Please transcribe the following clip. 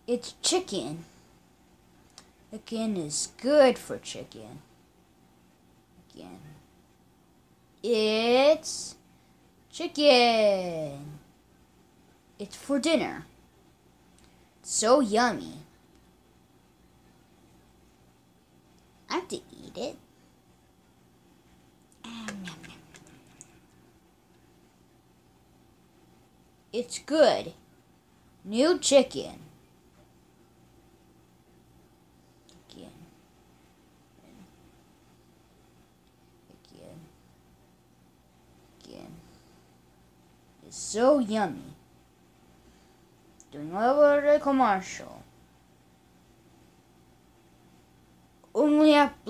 It's chicken. Again is good for chicken. Again. It's chicken. It's for dinner. So yummy. I have to eat it. It's good. New chicken. Again. Again. Again. It's so yummy. Doing over the commercial. Only at